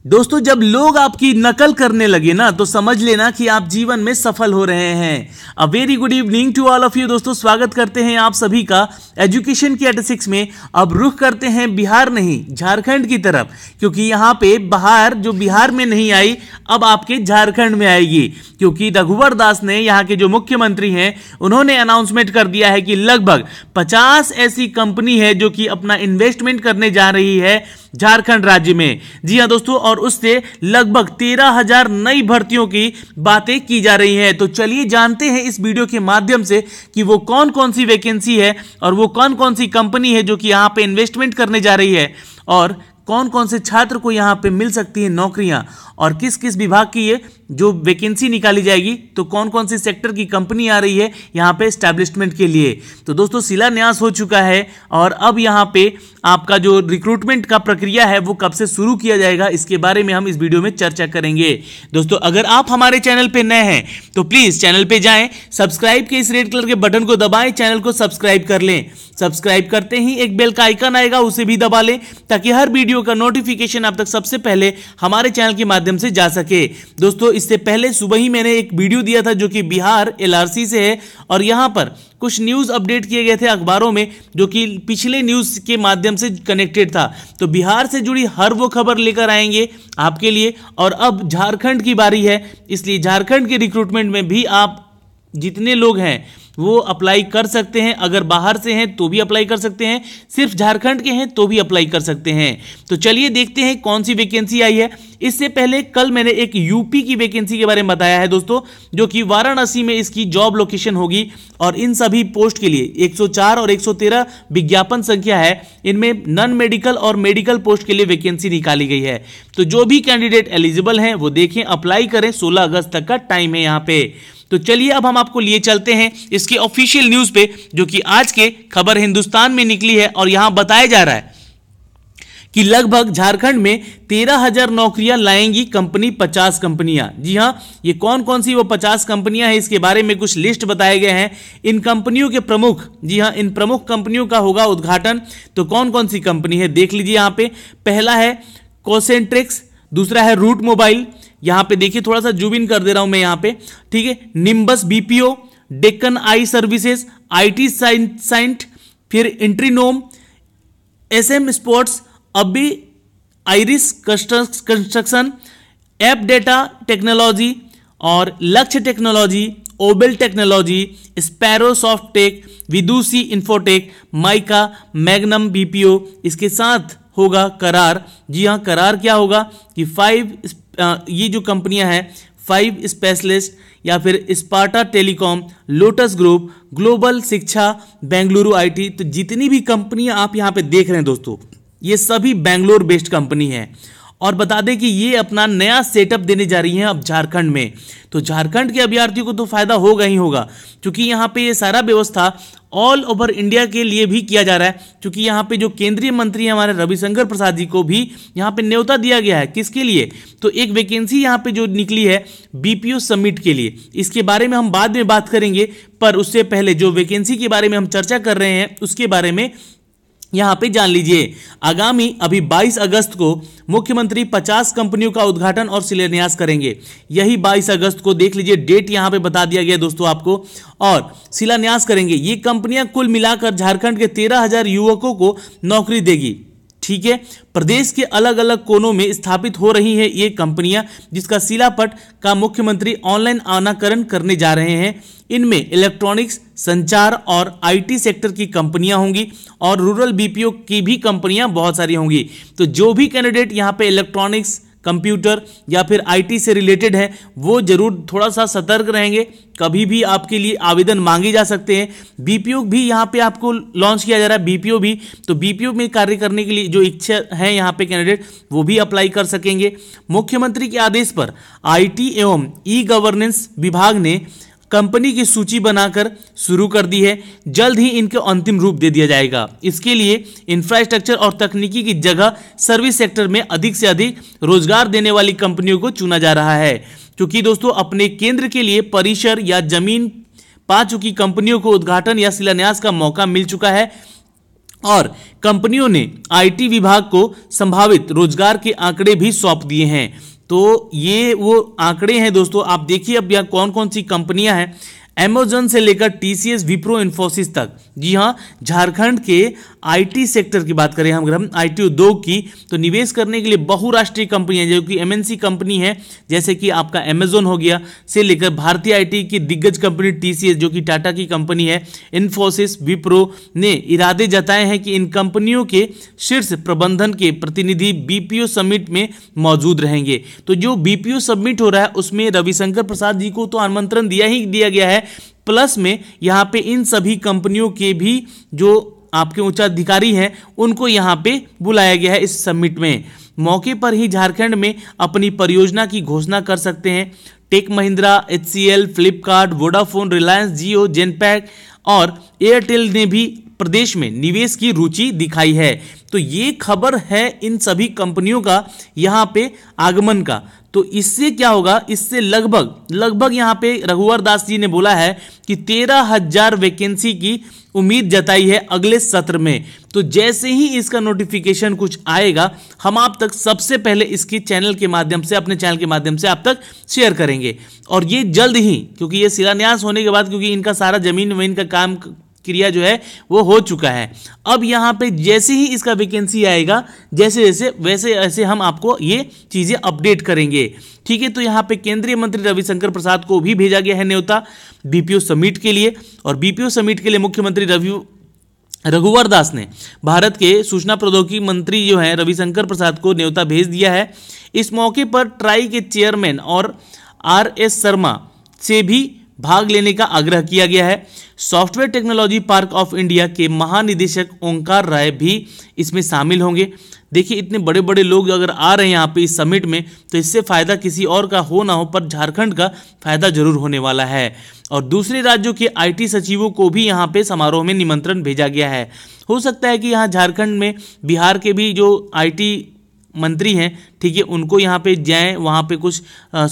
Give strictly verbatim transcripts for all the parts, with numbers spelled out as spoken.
दोस्तों, जब लोग आपकी नकल करने लगे ना तो समझ लेना कि आप जीवन में सफल हो रहे हैं। A very good evening to all of you. दोस्तों, स्वागत करते हैं आप सभी का एजुकेशन की एटिक्स में। अब रुख करते हैं बिहार नहीं झारखंड की तरफ, क्योंकि यहाँ पे बाहर जो बिहार में नहीं आई अब आपके झारखंड में आएगी, क्योंकि रघुवर दास ने, यहाँ के जो मुख्यमंत्री हैं, उन्होंने अनाउंसमेंट कर दिया है कि लगभग पचास ऐसी कंपनी है जो कि अपना इन्वेस्टमेंट करने जा रही है झारखंड राज्य में। जी हां दोस्तों, और उससे लगभग तेरह हजार नई भर्तियों की बातें की जा रही हैं। तो चलिए जानते हैं इस वीडियो के माध्यम से कि वो कौन कौन सी वैकेंसी है और वो कौन कौन सी कंपनी है जो कि यहां पे इन्वेस्टमेंट करने जा रही है, और कौन कौन से छात्र को यहां पे मिल सकती है नौकरियां, और किस किस विभाग की ये जो वैकेंसी निकाली जाएगी, तो कौन कौन सी सेक्टर की कंपनी आ रही है यहां पे एस्टैब्लिशमेंट के लिए। तो दोस्तों, शिलान्यास हो चुका है और अब यहां पे आपका जो रिक्रूटमेंट का प्रक्रिया है वो कब से शुरू किया जाएगा, इसके बारे में हम इस वीडियो में चर्चा करेंगे। दोस्तों, अगर आप हमारे चैनल पे नए हैं तो प्लीज चैनल पे जाएं, सब्सक्राइब के इस रेड कलर के बटन को दबाएं, चैनल को सब्सक्राइब कर लें। सब्सक्राइब करते ही एक बेल का आइकन आएगा, उसे भी दबा लें ताकि हर वीडियो का नोटिफिकेशन आप तक सबसे पहले हमारे चैनल के माध्यम से जा सके। दोस्तों, इससे पहले सुबह ही मैंने एक वीडियो दिया था जो कि बिहार एलआरसी से है, और यहां पर कुछ न्यूज अपडेट किए गए थे अखबारों में जो कि पिछले न्यूज के माध्यम से कनेक्टेड था। तो बिहार से जुड़ी हर वो खबर लेकर आएंगे आपके लिए। और अब झारखंड की बारी है, इसलिए झारखंड के रिक्रूटमेंट में भी आप जितने लोग हैं वो अप्लाई कर सकते हैं। अगर बाहर से हैं तो भी अप्लाई कर सकते हैं, सिर्फ झारखंड के हैं तो भी अप्लाई कर सकते हैं। तो चलिए देखते हैं कौन सी वैकेंसी आई है। इससे पहले कल मैंने एक यूपी की वैकेंसी के बारे में बताया है दोस्तों, जो कि वाराणसी में इसकी जॉब लोकेशन होगी, और इन सभी पोस्ट के लिए एक सौ चार और एक सौ तेरह विज्ञापन संख्या है। इनमें नॉन मेडिकल और मेडिकल पोस्ट के लिए वैकेंसी निकाली गई है। तो जो भी कैंडिडेट एलिजिबल हैं वो देखें, अप्लाई करें। सोलह अगस्त तक का टाइम है यहाँ पे। तो चलिए अब हम आपको लिए चलते हैं इसके ऑफिशियल न्यूज पे, जो कि आज के खबर हिंदुस्तान में निकली है, और यहां बताया जा रहा है कि लगभग झारखंड में तेरह हजार नौकरियां लाएंगी कंपनी, पचास कंपनियां। जी हां, ये कौन कौन सी वो पचास कंपनियां हैं इसके बारे में कुछ लिस्ट बताए गए हैं। इन कंपनियों के प्रमुख, जी हां, इन प्रमुख कंपनियों का होगा उद्घाटन। तो कौन कौन सी कंपनी है देख लीजिए यहां पे। पहला है कोसेंट्रिक्स, दूसरा है रूट मोबाइल, यहां पे देखिए थोड़ा सा जूम इन कर दे रहा हूं मैं यहां पे, ठीक है। Nimbus BPO, Deccan I services, IT Cyient, फिर इंट्रीनोम, एसएम स्पोर्ट्स, अभी Iris construction, app data technology, और Lakshya technology, Obel technology, Sparrow soft tech, Vidushi infotech, Mica, Magnum BPO. इसके साथ होगा करार। जी हाँ, करार क्या होगा कि फाइव ये जो कंपनियां हैं, फाइव स्पेशलिस्ट, या फिर Sparta telecom, Lotus group, global Shiksha, Bengaluru IT. तो जितनी भी कंपनियां आप यहां पे देख रहे हैं दोस्तों, ये सभी बेंगलोर बेस्ड कंपनी है। और बता दें कि ये अपना नया सेटअप देने जा रही हैं अब झारखंड में। तो झारखंड के अभ्यर्थियों को तो फायदा होगा ही होगा, क्योंकि यहाँ पे ये सारा व्यवस्था ऑल ओवर इंडिया के लिए भी किया जा रहा है। क्योंकि यहाँ पे जो केंद्रीय मंत्री हैं हमारे रविशंकर प्रसाद जी को भी यहाँ पे न्योता दिया गया है। किसके लिए? तो एक वैकेंसी यहाँ पे जो निकली है बीपीओ समिट के लिए, इसके बारे में हम बाद में बात करेंगे। पर उससे पहले जो वैकेंसी के बारे में हम चर्चा कर रहे हैं उसके बारे में यहां पे जान लीजिए। आगामी अभी बाईस अगस्त को मुख्यमंत्री पचास कंपनियों का उद्घाटन और शिलान्यास करेंगे। यही बाईस अगस्त को देख लीजिए, डेट यहां पे बता दिया गया दोस्तों आपको, और शिलान्यास करेंगे। ये कंपनियां कुल मिलाकर झारखंड के तेरह हजार युवकों को नौकरी देगी। ठीक है, प्रदेश के अलग अलग कोनों में स्थापित हो रही है ये कंपनियां, जिसका शिलापट का मुख्यमंत्री ऑनलाइन अनावरण करने जा रहे हैं। इनमें इलेक्ट्रॉनिक्स, संचार और आईटी सेक्टर की कंपनियां होंगी, और रूरल बीपीओ की भी कंपनियां बहुत सारी होंगी। तो जो भी कैंडिडेट यहां पे इलेक्ट्रॉनिक्स, कंप्यूटर या फिर आईटी से रिलेटेड है वो जरूर थोड़ा सा सतर्क रहेंगे। कभी भी आपके लिए आवेदन मांगे जा सकते हैं। बीपीओ भी यहाँ पे आपको लॉन्च किया जा रहा है, बीपीओ भी। तो बीपीओ में कार्य करने के लिए जो इच्छा है यहाँ पे कैंडिडेट, वो भी अप्लाई कर सकेंगे। मुख्यमंत्री के आदेश पर आईटी एवं ई गवर्नेंस विभाग ने कंपनी की सूची बनाकर शुरू कर दी है। जल्द ही इनके अंतिम रूप दे दिया जाएगा। इसके लिए इंफ्रास्ट्रक्चर और तकनीकी की जगह सर्विस सेक्टर में अधिक से अधिक रोजगार देने वाली कंपनियों को चुना जा रहा है। क्योंकि दोस्तों अपने केंद्र के लिए परिसर या जमीन पा चुकी कंपनियों को उद्घाटन या शिलान्यास का मौका मिल चुका है, और कंपनियों ने आईटी विभाग को संभावित रोजगार के आंकड़े भी सौंप दिए हैं। तो ये वो आंकड़े हैं दोस्तों, आप देखिए अब यहाँ कौन कौन सी कंपनियां हैं, अमेज़न से लेकर टीसीएस, विप्रो, इन्फोसिस तक। जी हाँ, झारखंड के आईटी सेक्टर की बात करें हम अगर हम आईटी उद्योग की, तो निवेश करने के लिए बहुराष्ट्रीय कंपनियां जो कि एमएनसी कंपनी है, जैसे कि आपका अमेज़न हो गया, से लेकर भारतीय आईटी की दिग्गज कंपनी टीसीएस जो कि टाटा की कंपनी है, इन्फोसिस, विप्रो ने इरादे जताए हैं कि इन कंपनियों के शीर्ष प्रबंधन के प्रतिनिधि बीपीओ समिट में मौजूद रहेंगे। तो जो बीपीओ समिट हो रहा है उसमें रविशंकर प्रसाद जी को तो आमंत्रण दिया ही दिया गया है, प्लस में यहाँ पे इन सभी कंपनियों के भी जो आपके उच्चाधिकारी हैं उनको यहाँ पे बुलाया गया है इस समिट में। मौके पर ही झारखंड में अपनी परियोजना की घोषणा कर सकते हैं tech Mahindra, HCL, Flipkart, Vodafone, Reliance Jio, Genpact और एयरटेल ने भी प्रदेश में निवेश की रुचि दिखाई है। तो ये खबर है इन सभी कंपनियों का यहाँ पे आगमन का। तो इससे क्या होगा, इससे लगभग लगभग यहाँ पे रघुवर दास जी ने बोला है कि तेरह हजार वैकेंसी की उम्मीद जताई है अगले सत्र में। तो जैसे ही इसका नोटिफिकेशन कुछ आएगा हम आप तक सबसे पहले इसके चैनल के माध्यम से, अपने चैनल के माध्यम से आप तक शेयर करेंगे। और ये जल्द ही, क्योंकि ये शिलान्यास होने के बाद, क्योंकि इनका सारा जमीन वमीन का काम क्रिया जो है वो हो चुका है, अब यहाँ पे जैसे ही इसका वैकेंसी आएगा, जैसे जैसे वैसे ऐसे हम आपको ये चीज़ें अपडेट करेंगे। ठीक है, तो यहाँ पे केंद्रीय मंत्री रविशंकर प्रसाद को भी भेजा गया है न्योता बीपीओ समिट के लिए। और बीपीओ समिट के लिए मुख्यमंत्री रवि रघुवर दास ने भारत के सूचना प्रौद्योगिकी मंत्री जो है रविशंकर प्रसाद को न्योता भेज दिया है। इस मौके पर ट्राई के चेयरमैन और आर एस शर्मा से भी भाग लेने का आग्रह किया गया है। Software technology park of India के महानिदेशक ओंकार राय भी इसमें शामिल होंगे। देखिए, इतने बड़े बड़े लोग अगर आ रहे हैं यहाँ पे इस समिट में, तो इससे फायदा किसी और का हो ना हो, पर झारखंड का फायदा जरूर होने वाला है। और दूसरे राज्यों के आईटी सचिवों को भी यहाँ पे समारोह में निमंत्रण भेजा गया है। हो सकता है कि यहाँ झारखंड में बिहार के भी जो आईटी मंत्री हैं, ठीक है, उनको यहाँ पे जाएं, वहाँ पे कुछ आ,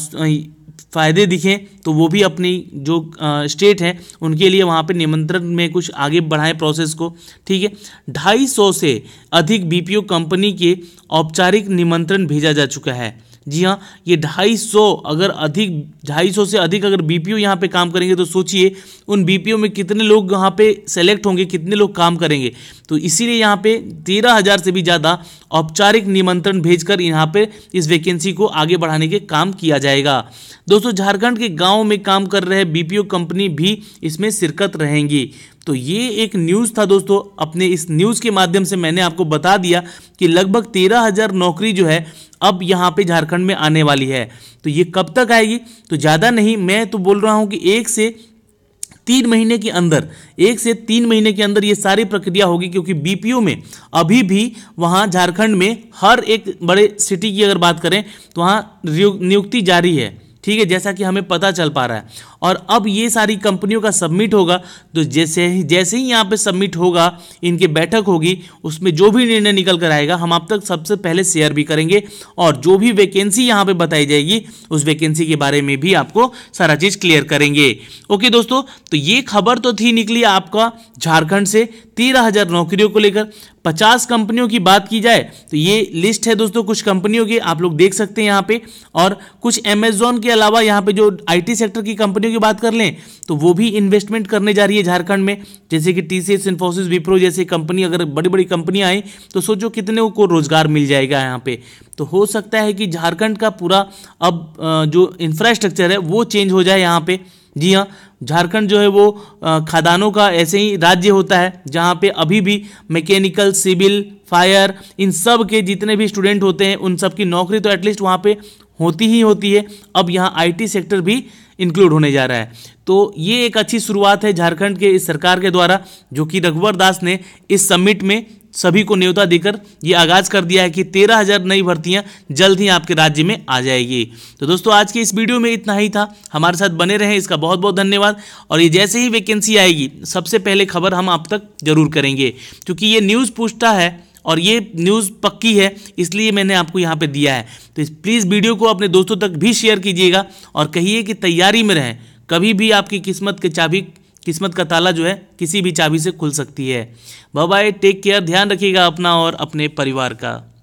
फ़ायदे दिखें, तो वो भी अपनी जो स्टेट है उनके लिए वहाँ पे निमंत्रण में कुछ आगे बढ़ाएं प्रोसेस को। ठीक है, ढाई सौ से अधिक बीपीओ कंपनी के औपचारिक निमंत्रण भेजा जा चुका है। जी हाँ, ये ढाई सौ अगर अधिक ढाई सौ से अधिक अगर बीपीओ यहाँ पे काम करेंगे, तो सोचिए उन बीपीओ में कितने लोग यहाँ पे सेलेक्ट होंगे, कितने लोग काम करेंगे। तो इसीलिए यहाँ पे तेरह हजार से भी ज़्यादा औपचारिक निमंत्रण भेजकर यहाँ पे इस वैकेंसी को आगे बढ़ाने के काम किया जाएगा। दोस्तों, झारखंड के गाँव में काम कर रहे बीपीओ कंपनी भी इसमें शिरकत रहेंगी। तो ये एक न्यूज़ था दोस्तों, अपने इस न्यूज़ के माध्यम से मैंने आपको बता दिया कि लगभग तेरह हजार नौकरी जो है अब यहाँ पे झारखंड में आने वाली है। तो ये कब तक आएगी, तो ज़्यादा नहीं, मैं तो बोल रहा हूँ कि एक से तीन महीने के अंदर एक से तीन महीने के अंदर ये सारी प्रक्रिया होगी, क्योंकि बीपीओ में अभी भी वहाँ झारखंड में हर एक बड़े सिटी की अगर बात करें तो वहाँ नियुक्ति जारी है। ठीक है, जैसा कि हमें पता चल पा रहा है। और अब ये सारी कंपनियों का सबमिट होगा, तो जैसे ही जैसे ही यहाँ पे सबमिट होगा, इनकी बैठक होगी, उसमें जो भी निर्णय निकल कर आएगा हम आप तक सबसे पहले शेयर भी करेंगे। और जो भी वैकेंसी यहाँ पे बताई जाएगी उस वैकेंसी के बारे में भी आपको सारा चीज़ क्लियर करेंगे। ओके दोस्तों, तो ये खबर तो थी निकली आपका झारखंड से तेरह हजार नौकरियों को लेकर। पचास कंपनियों की बात की जाए तो ये लिस्ट है दोस्तों कुछ कंपनियों की, आप लोग देख सकते हैं यहाँ पे। और कुछ अमेज़न के अलावा यहाँ पे जो आईटी सेक्टर की कंपनियों की बात कर लें तो वो भी इन्वेस्टमेंट करने जा रही है झारखंड में, जैसे कि टीसीएस, इन्फोसिस, विप्रो जैसे कंपनी, अगर बड़ी बड़ी कंपनियां आई तो सोचो कितने को रोजगार मिल जाएगा यहाँ पे। तो हो सकता है कि झारखंड का पूरा अब जो इंफ्रास्ट्रक्चर है वो चेंज हो जाए यहाँ पे। जी हाँ, झारखंड जो है वो खदानों का ऐसे ही राज्य होता है जहाँ पे अभी भी मैकेनिकल, सिविल, फायर, इन सब के जितने भी स्टूडेंट होते हैं उन सब की नौकरी तो एटलीस्ट वहाँ पे होती ही होती है। अब यहाँ आईटी सेक्टर भी इंक्लूड होने जा रहा है। तो ये एक अच्छी शुरुआत है झारखंड के इस सरकार के द्वारा, जो कि रघुवर दास ने इस समिट में सभी को न्योता देकर ये आगाज कर दिया है कि तेरह हजार नई भर्तियां जल्द ही आपके राज्य में आ जाएगी। तो दोस्तों, आज के इस वीडियो में इतना ही था। हमारे साथ बने रहें, इसका बहुत बहुत धन्यवाद। और ये जैसे ही वैकेंसी आएगी सबसे पहले खबर हम आप तक जरूर करेंगे, क्योंकि ये न्यूज़ पूछता है और ये न्यूज़ पक्की है, इसलिए मैंने आपको यहाँ पे दिया है। तो प्लीज़ वीडियो को अपने दोस्तों तक भी शेयर कीजिएगा और कहिए कि तैयारी में रहें, कभी भी आपकी किस्मत के चाबी किस्मत का ताला जो है किसी भी चाबी से खुल सकती है। बाय बाय, टेक केयर, ध्यान रखिएगा अपना और अपने परिवार का।